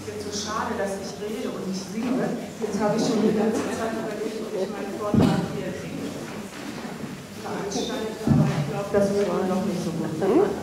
ist jetzt so schade, dass ich rede und nicht singe. Jetzt habe ich schon die ganze Zeit überlegt, ob ich meinen Vortrag hier singe veranstalte, aber ich glaube, das wird wohl noch nicht so gut.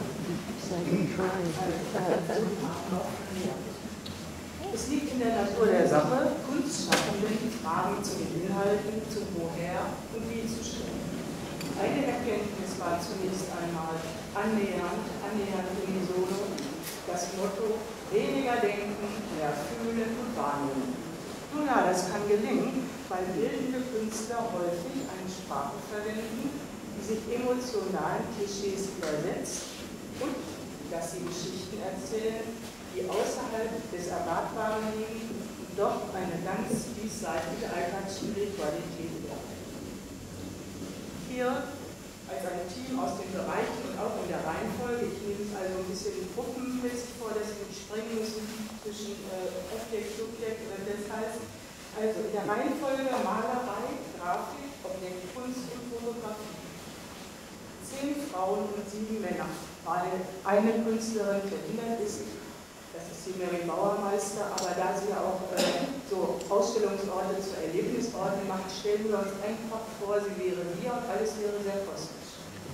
Es liegt in der Natur der Sache, Kunstschaffenden Fragen zu den Inhalten, zu woher und wie zu stellen. Eine Erkenntnis war zunächst einmal annähernd unisono, das Motto, weniger denken, mehr fühlen und wahrnehmen. Nun ja, das kann gelingen, weil bildende Künstler häufig eine Sprache verwenden, die sich emotionalen Klischees widersetzt und dass sie Geschichten erzählen, die außerhalb des Erwartbaren liegen und doch eine ganz vielseitige Alltagsspiritualität werden. Hier als ein Team aus den Bereichen und auch in der Reihenfolge, ich nehme es also ein bisschen gruppenmäßig vor, dass wir nicht springen müssen zwischen Objekt, Subjekt oder das heißt, also in der Reihenfolge Malerei, Grafik, Objekt, Kunst und Fotografie. 10 Frauen und 7 Männer, weil eine Künstlerin verhindert ist, das ist die Mary Bauermeister, aber da sie auch so Ausstellungsorte zu Erlebnisorten macht, stellen wir uns einfach vor, sie wäre hier und alles wäre sehr kosmisch.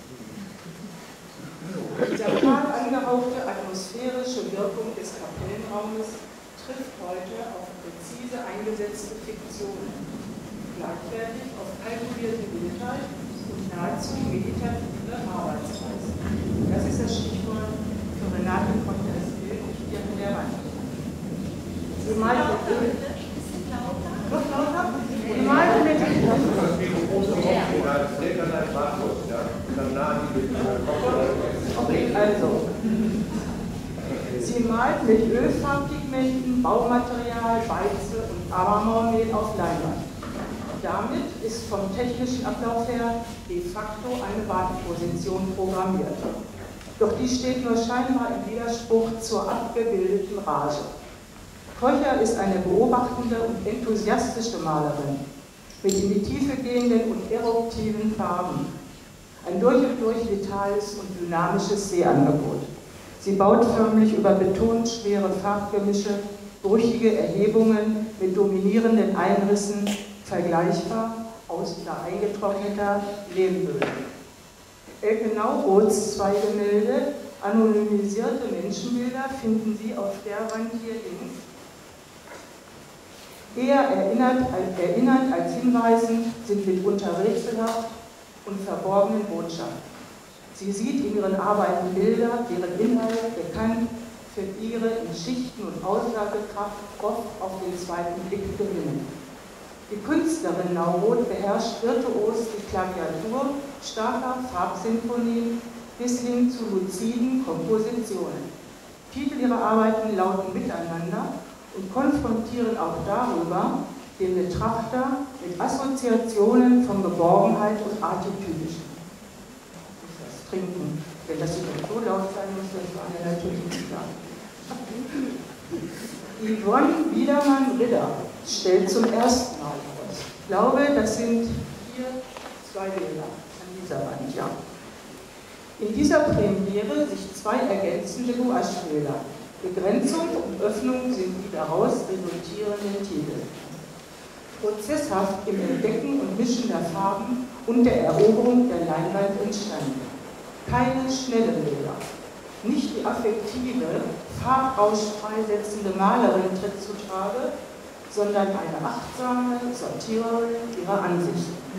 Die sakral angehauchte atmosphärische Wirkung des Kapellenraumes trifft heute auf präzise eingesetzte Fiktionen, gleichwertig auf kalkulierte Bildheit und nahezu meditative Arbeitsweise. Das ist das Stichwort für Renate Contes-Bild hier in der Wand. Sie malt Sie malt mit Ölfarbpigmenten, Baumaterial, Beize und Amarmormehl auf Leinwand. Damit ist vom technischen Ablauf her de facto eine Warteposition programmiert. Doch die steht nur scheinbar im Widerspruch zur abgebildeten Rage. Kocher ist eine beobachtende und enthusiastische Malerin mit in die Tiefe gehenden und eruptiven Farben. Ein durch und durch vitales und dynamisches Sehangebot. Sie baut förmlich über betont schwere Farbgemische, brüchige Erhebungen mit dominierenden Einrissen, vergleichbar aus oder eingetrockneter Lehmböden. Elke Nauroths 2 Gemälde, anonymisierte Menschenbilder, finden Sie auf der Wand hier links. Eher erinnernd als hinweisend sind mitunter rätselhaft und verborgenen Botschaften. Sie sieht in ihren Arbeiten Bilder, deren Inhalt bekannt für ihre in Schichten und Aussagekraft oft auf den zweiten Blick gewinnen. Die Künstlerin Nauroth beherrscht virtuos die Klaviatur starker Farbsinfonien bis hin zu luziden Kompositionen. Titel ihrer Arbeiten lauten Miteinander und konfrontieren auch darüber den Betrachter mit Assoziationen von Geborgenheit und Archetypischen. Das Trinken, wenn das nicht so laut sein muss, das war ja natürlich nicht klar. Yvonne Biedermann-Ritter stellt zum ersten Mal aus. Ich glaube, das sind hier 2 Bilder an dieser Wand, ja. In dieser Premiere sich 2 ergänzende Gouache-Bilder. Begrenzung und Öffnung sind die daraus resultierenden Titel. Prozesshaft im Entdecken und Mischen der Farben und der Eroberung der Leinwand entstanden. Keine schnellen Bilder. Nicht die affektive, Farbrausch freisetzende Malerin tritt zutage, sondern eine achtsame Sortiererin ihrer Ansichten.